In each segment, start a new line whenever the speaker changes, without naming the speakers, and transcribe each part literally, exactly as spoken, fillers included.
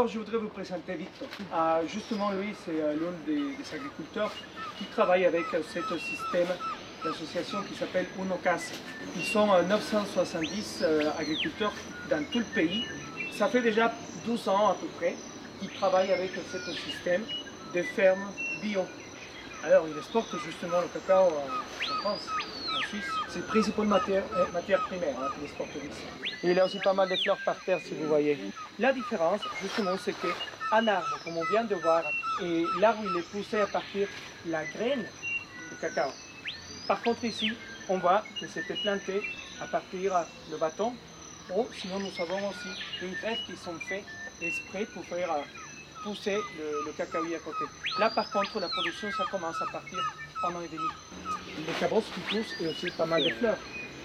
d'abord, je voudrais vous présenter Victor. Euh, justement, lui, c'est euh, l'un des, des agriculteurs qui travaille avec euh, ce système d'association qui s'appelle UNOCAS. Ils sont euh, neuf cent soixante-dix euh, agriculteurs dans tout le pays. Ça fait déjà douze ans à peu près qu'ils travaillent avec ce système de fermes bio. Alors, ils exportent justement le cacao en France, en Suisse. C'est principalement matière, euh, matière primaire hein, qu'ils exportent ici. Et il y a aussi pas mal de fleurs par terre, si vous voyez. La différence, justement, c'est qu'un arbre, comme on vient de voir, et l'arbre, il est poussé à partir de la graine du cacao. Par contre, ici, on voit que c'était planté à partir du bâton. Ou sinon, nous avons aussi une greffe qui sont faites exprès pour faire pousser le, le cacaoyer à côté. Là, par contre, la production, ça commence à partir un an et demi. Les cabosses qui poussent et aussi pas mal de fleurs.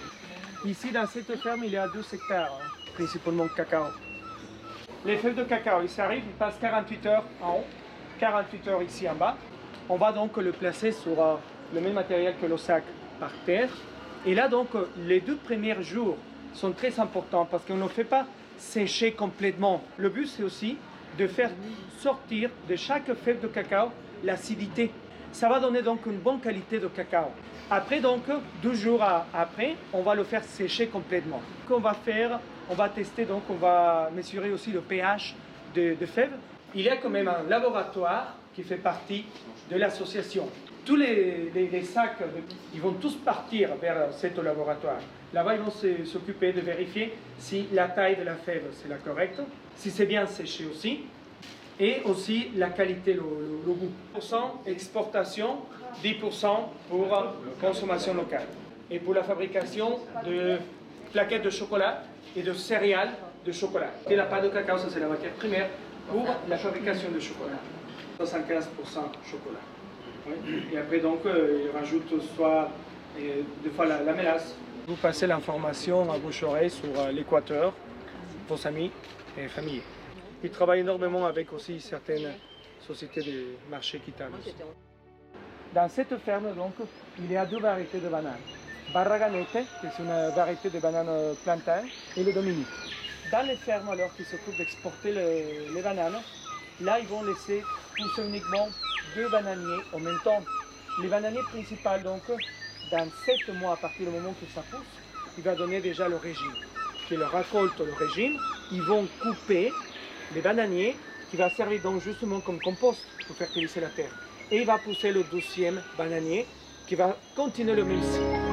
Ici, dans cette ferme, il y a douze hectares, hein, principalement de cacao. Les feuilles de cacao, ils arrivent, ils passent quarante-huit heures en haut, quarante-huit heures ici en bas. On va donc le placer sur euh, le même matériel que le sac par terre. Et là, donc, les deux premiers jours sont très importants parce qu'on ne fait pas sécher complètement. Le but, c'est aussi de faire sortir de chaque feuille de cacao l'acidité. Ça va donner donc une bonne qualité de cacao. Après, donc, deux jours après, on va le faire sécher complètement. Ce qu'on va faire, on va tester, donc on va mesurer aussi le pH de, de fèves. Il y a quand même un laboratoire qui fait partie de l'association. Tous les, les, les sacs, ils vont tous partir vers ce laboratoire. Là-bas, ils vont s'occuper de vérifier si la taille de la fève, c'est la correcte, si c'est bien séché aussi, et aussi la qualité, le, le, le goût. dix pour cent exportation, dix pour cent pour consommation locale. Et pour la fabrication de plaquettes de chocolat et de céréales de chocolat. Et la pâte de cacao, ça c'est la matière primaire pour la fabrication de chocolat. soixante-quinze pour cent chocolat. Oui. Et après, donc, euh, ils rajoutent soit euh, des fois la, la mélasse. Vous passez l'information à bouche-oreille sur euh, l'Équateur, vos amis et familles. Ils travaillent énormément avec aussi certaines sociétés de marché qui tablent. Dans cette ferme, donc, il y a deux variétés de bananes. Barraganete, qui est une variété de bananes plantain, et le Dominique. Dans les fermes, alors qu'ils s'occupent d'exporter les, les bananes, là, ils vont laisser pousser uniquement deux bananiers en même temps. Les bananiers principaux, donc, dans sept mois, à partir du moment que ça pousse, il va donner déjà le régime. Qui le récolte le régime, ils vont couper les bananiers qui va servir donc justement comme compost pour fertiliser la terre. Et il va pousser le douzième bananier qui va continuer le même cycle.